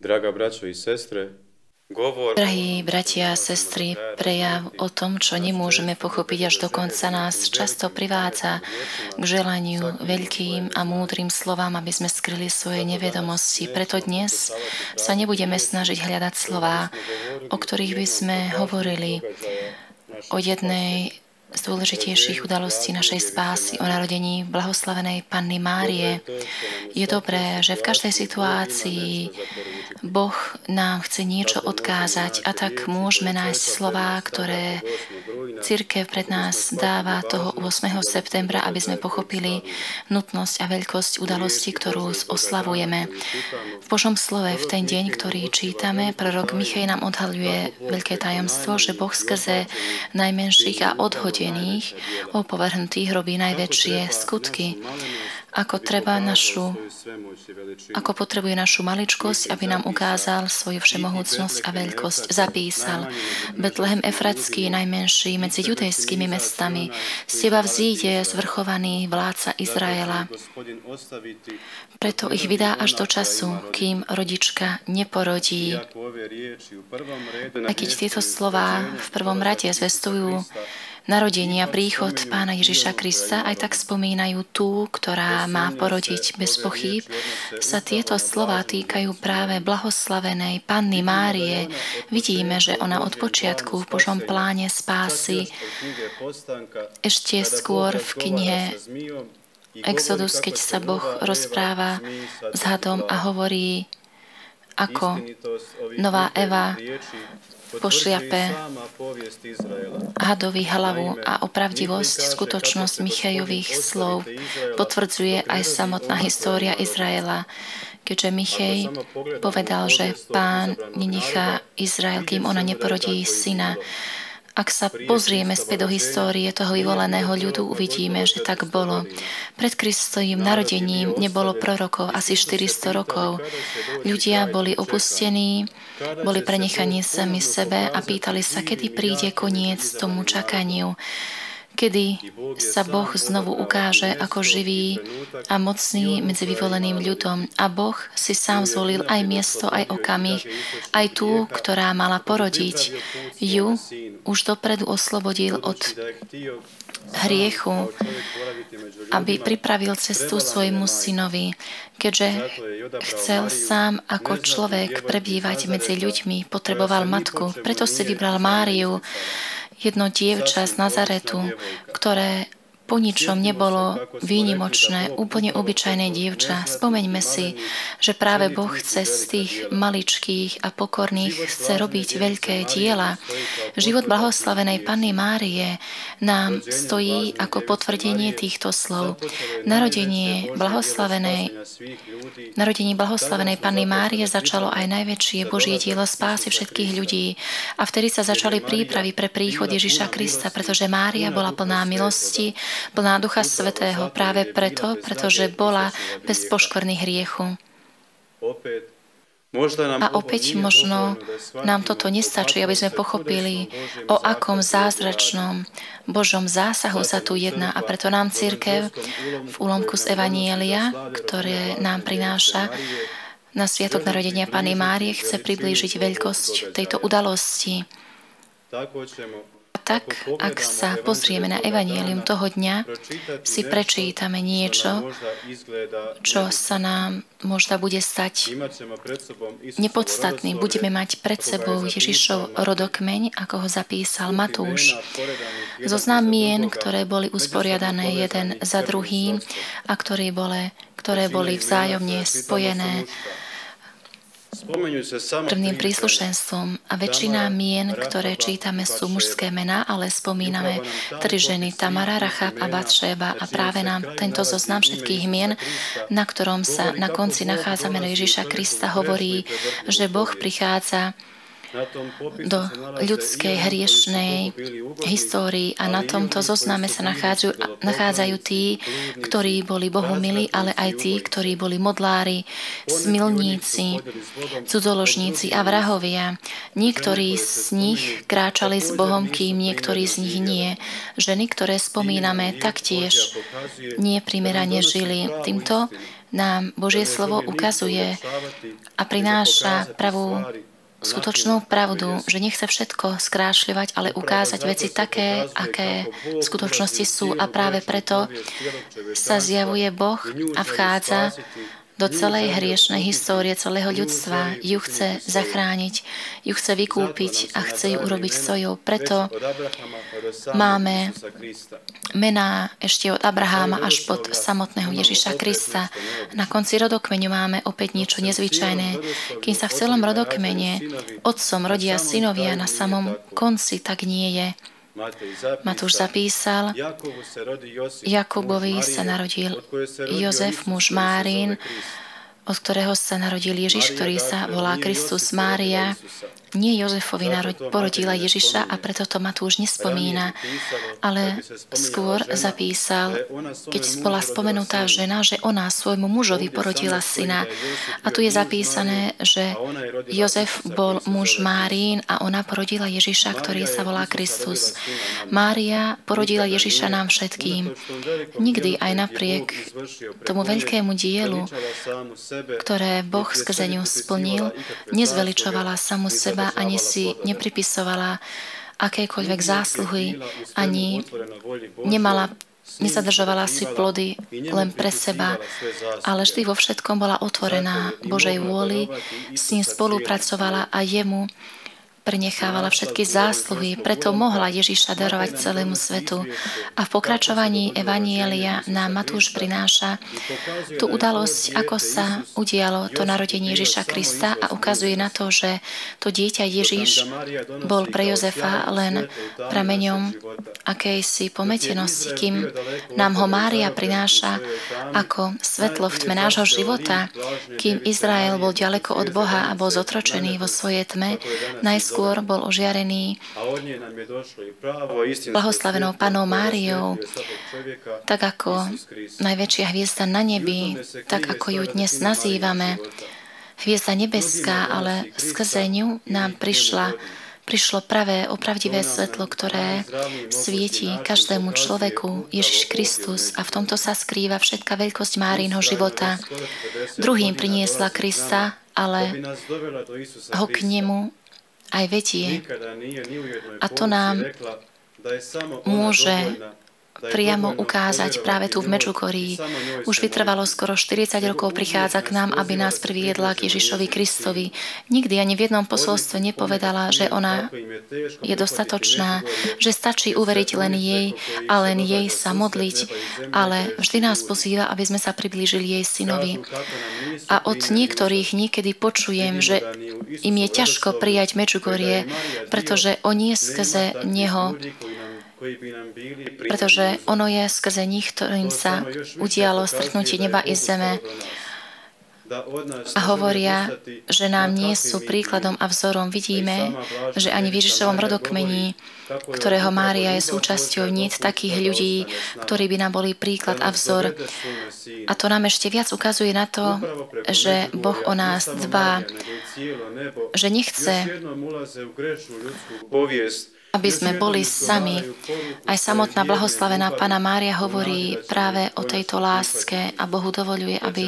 Draga braćo i sestre, Drahí bratia a sestry, prejav o tom, čo nemôžeme pochopiť až do konca, nás často privádza k želaniu veľkým a múdrym slovám, aby sme skryli svoje nevedomosti. Preto dnes sa nebudeme snažiť hľadať slová, o ktorých by sme hovorili o jednej z dôležitejších udalostí našej spásy, o narodení blahoslavenej Panny Márie. Je dobré, že v každej situácii Boh nám chce niečo odkázať a tak môžeme nájsť slová, ktoré cirkev pred nás dáva toho 8. septembra, aby sme pochopili nutnosť a veľkosť udalosti, ktorú oslavujeme. V Božom slove, v ten deň, ktorý čítame, prorok Michej nám odhaľuje veľké tajomstvo, že Boh skrze najmenších a odhodených, opovrhnutých robí najväčšie skutky. Ako potrebuje našu maličkosť, aby nám ukázal svoju všemohúcnosť a veľkosť. Zapísal: Betlehem Efratský, najmenší medzi judejskými mestami, z teba vzíde zvrchovaný vládca Izraela. Preto ich vydá až do času, kým rodička neporodí. A keď tieto slová v prvom rade zvestujú narodenie a príchod Pána Ježiša Krista, aj tak spomínajú tú, ktorá má porodiť bez pochýb, sa tieto slová týkajú práve blahoslavenej Panny Márie. Vidíme, že ona od počiatku v Božom pláne spásy, ešte skôr v knihe Exodus, keď sa Boh rozpráva s hadom a hovorí, ako nová Eva pošliape hadovi hlavu, a opravdivosť, skutočnosť Michejových slov potvrdzuje aj samotná história Izraela, keďže Michej povedal, že Pán nenechá Izrael, kým ona neporodí syna. Ak sa pozrieme späť do histórie toho vyvoleného ľudu, uvidíme, že tak bolo. Pred Kristovým narodením nebolo prorokov asi 400 rokov. Ľudia boli opustení, boli prenechaní sami sebe a pýtali sa, kedy príde koniec tomu čakaniu. Kedy sa Boh znovu ukáže ako živý a mocný medzi vyvoleným ľudom. A Boh si sám zvolil aj miesto, aj okamih, aj tú, ktorá mala porodiť. Ju už dopredu oslobodil od hriechu, aby pripravil cestu svojmu synovi. Keďže chcel sám ako človek prebývať medzi ľuďmi, potreboval matku. Preto si vybral Máriu, jedno dievča z Nazaretu, ktoré po ničom nebolo výnimočné, úplne obyčajné dievča. Spomeňme si, že práve Boh chce z tých maličkých a pokorných chce robiť veľké diela. Život blahoslavenej Panny Márie nám stojí ako potvrdenie týchto slov. Narodenie blahoslavenej Panny Márie začalo aj najväčšie Božie dielo spásy všetkých ľudí. A vtedy sa začali prípravy pre príchod Ježiša Krista, pretože Mária bola plná milosti, plná Ducha Svätého, práve preto, pretože bola bez poškvrny hriechu. A opäť možno nám toto nestačí, aby sme pochopili, o akom zázračnom Božom zásahu sa tu jedná. A preto nám cirkev v úlomku z Evanielia, ktoré nám prináša na sviatok narodenia Panny Márie, chce priblížiť veľkosť tejto udalosti. Tak, ak sa pozrieme na Evangelium toho dňa, si prečítame niečo, čo sa nám možno bude stať nepodstatným. Budeme mať pred sebou Ježišov rodokmeň, ako ho zapísal Matúš. Zoznam mien, ktoré boli usporiadané jeden za druhým a ktoré boli vzájomne spojené krvným príslušenstvom, a väčšina mien, ktoré čítame, sú mužské mená, ale spomíname 3 ženy: Tamara, Rachab a Batšeba, a práve nám tento zoznam všetkých mien, na ktorom sa na konci nachádzame do Ježiša Krista, hovorí, že Boh prichádza do ľudskej hriešnej histórii a na tomto zozname sa nachádzajú tí, ktorí boli Bohu milí, ale aj tí, ktorí boli modlári, smilníci, cudzoložníci a vrahovia. Niektorí z nich kráčali s Bohom, kým niektorí z nich nie. Ženy, ktoré spomíname, taktiež neprimerane žili. Týmto nám Božie slovo ukazuje a prináša pravú skutočnú pravdu, že nechce všetko skrášľovať, ale ukázať veci také, aké v skutočnosti sú. A práve preto sa zjavuje Boh a vchádza do celej hriešnej histórie celého ľudstva. Ju chce zachrániť, ju chce vykúpiť a chce ju urobiť svojou. Preto máme mená ešte od Abraháma až pod samotného Ježiša Krista. Na konci rodokmeňu máme opäť niečo nezvyčajné. Kým sa v celom rodokmene otcom rodia synovia, na samom konci tak nie je. Matúš zapísal, Jakubovi sa narodil Jozef, muž Márin, od ktorého sa narodil Ježiš, ktorý sa volá Kristus. Mária nie Jozefovi porodila Ježiša a preto to Matúš nespomína, ale skôr zapísal, keď bola spomenutá žena, že ona svojmu mužovi porodila syna. A tu je zapísané, že Jozef bol muž Márin a ona porodila Ježiša, ktorý sa volá Kristus. Mária porodila Ježiša nám všetkým. Nikdy aj napriek tomu veľkému dielu, ktoré Boh skrze ňu splnil, nezveličovala samu seba, ani si nepripisovala akékoľvek zásluhy, ani nezadržovala si plody len pre seba, ale vždy vo všetkom bola otvorená Božej vôli, s ním spolupracovala a jemu prenechávala všetky zásluhy, preto mohla Ježiša darovať celému svetu. A v pokračovaní Evanjelia nám Matúš prináša tú udalosť, ako sa udialo to narodenie Ježiša Krista a ukazuje na to, že to dieťa Ježiš bol pre Jozefa len prameňom akejsi pometenosti, kým nám ho Mária prináša ako svetlo v tme nášho života, kým Izrael bol ďaleko od Boha a bol zotročený vo svojej tme, skôr bol ožiarený blahoslavenou Pannou Máriou, tak ako najväčšia hviezda na nebi, tak ako ju dnes nazývame, hviezda nebeská, ale skrze ňu nám prišlo pravé, opravdivé svetlo, ktoré svieti každému človeku, Ježiš Kristus, a v tomto sa skrýva všetká veľkosť Márínho života. Druhým priniesla Krista, ale ho k nemu aj vedie. A to nám môže priamo ukázať práve tu v Medžugorí. Už vytrvalo skoro 40 rokov, prichádza k nám, aby nás priviedla k Ježišovi Kristovi. Nikdy ani v jednom posolstve nepovedala, že ona je dostatočná, že stačí uveriť len jej a len jej sa modliť, ale vždy nás pozýva, aby sme sa priblížili jej synovi. A od niektorých niekedy počujem, že im je ťažko prijať Medžugorie, pretože oni skrze neho, pretože ono je skrze nich, ktorým sa udialo stretnutie neba i zeme. A hovoria, že nám nie sú príkladom a vzorom. Vidíme, že ani v Ježišovom rodokmení, ktorého Mária je súčasťou, nie je takých ľudí, ktorí by nám boli príklad a vzor. A to nám ešte viac ukazuje na to, že Boh o nás dbá, že nechce, aby sme boli sami. Aj samotná blahoslavená Panna Mária hovorí práve o tejto láske a Boh dovolil, aby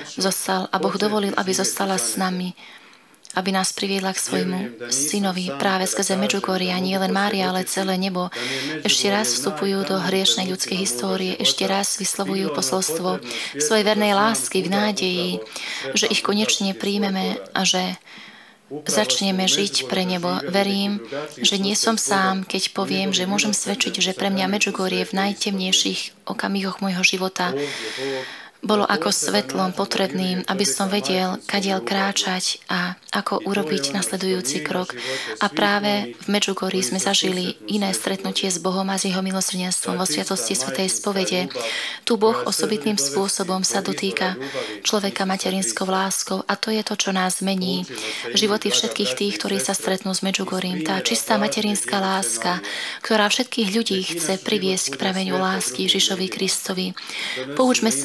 zostala s nami, aby nás priviedla k svojmu synovi práve skrze Medžugorie. Nie len Mária, ale celé nebo. Ešte raz vstupujú do hriešnej ľudskej histórie, ešte raz vyslovujú posolstvo svojej vernej lásky v nádeji, že ich konečne príjmeme a že začneme žiť pre nebo. Verím, že nie som sám, keď poviem, že môžem svedčiť, že pre mňa Medžugorie v najtemnejších okamihoch môjho života bolo ako svetlom potrebným, aby som vedel, kadiaľ kráčať a ako urobiť nasledujúci krok. A práve v Medžugorí sme zažili iné stretnutie s Bohom a s jeho milosrdenstvom vo sviatosti svätej spovede. Tu Boh osobitným spôsobom sa dotýka človeka materinskou láskou a to je to, čo nás mení. Životy všetkých tých, ktorí sa stretnú s Medžugorím. Tá čistá materinská láska, ktorá všetkých ľudí chce priviesť k prameňu lásky Ježišovi Kristovi. Poučme sa aj my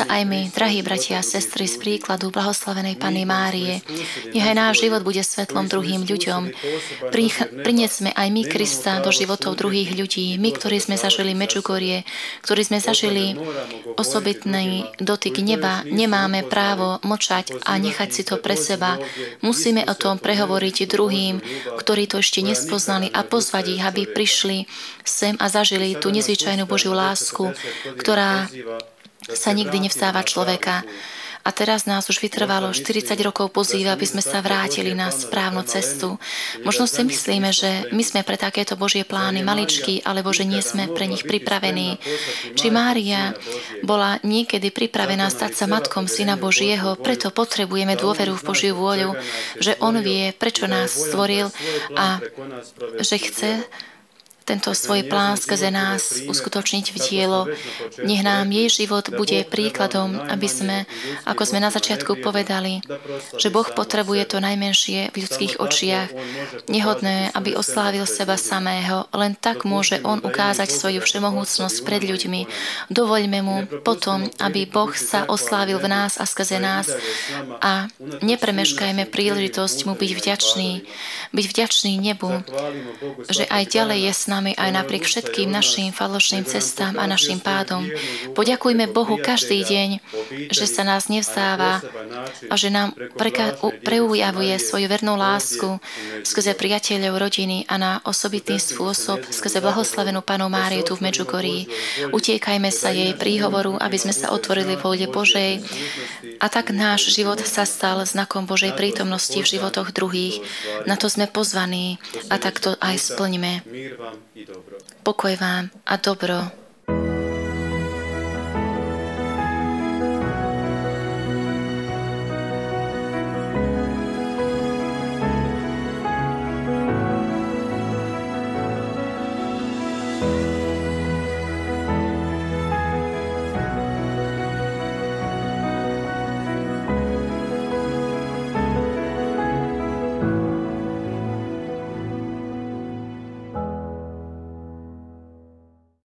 učení, drahí bratia a sestry, z príkladu blahoslavenej Panny Márie. Nech aj náš život bude svetlom druhým ľuďom. Priniesme aj my Krista do životov druhých ľudí. My, ktorí sme zažili Medžugorie, ktorí sme zažili osobitný dotyk neba, nemáme právo mlčať a nechať si to pre seba. Musíme o tom prehovoriť druhým, ktorí to ešte nespoznali, a pozvať ich, aby prišli sem a zažili tú nezvyčajnú Božiu lásku, ktorá sa nikdy nevstáva človeka. A teraz nás už vytrvalo 40 rokov pozýva, aby sme sa vrátili na správnu cestu. Možno si myslíme, že my sme pre takéto Božie plány maličkí, alebo že nie sme pre nich pripravení. Či Mária bola niekedy pripravená stať sa matkom Syna Božieho, preto potrebujeme dôveru v Božiu vôľu, že On vie, prečo nás stvoril a že chce tento svoj plán skrze nás uskutočniť v dielo. Nech nám jej život bude príkladom, aby sme, ako sme na začiatku povedali, že Boh potrebuje to najmenšie v ľudských očiach, nehodné, aby oslávil seba samého. Len tak môže On ukázať svoju všemohúcnosť pred ľuďmi. Dovoľme mu potom, aby Boh sa oslávil v nás a skrze nás, a nepremeškajme príležitosť mu byť vďačný nebu, že aj ďalej je s nami aj napriek všetkým našim falošným cestám a našim pádom. Poďakujme Bohu každý deň, že sa nás nevzdáva a že nám preujavuje svoju vernú lásku skrze priateľov, rodiny a na osobitný spôsob skrze blahoslavenú Pannu Máriu tu v Medžugorí. Utiekajme sa jej príhovoru, aby sme sa otvorili vôľe Božej, a tak náš život sa stal znakom Božej prítomnosti v životoch druhých. Na to sme pozvaní a tak to aj splníme. Pokoj vám a dobro.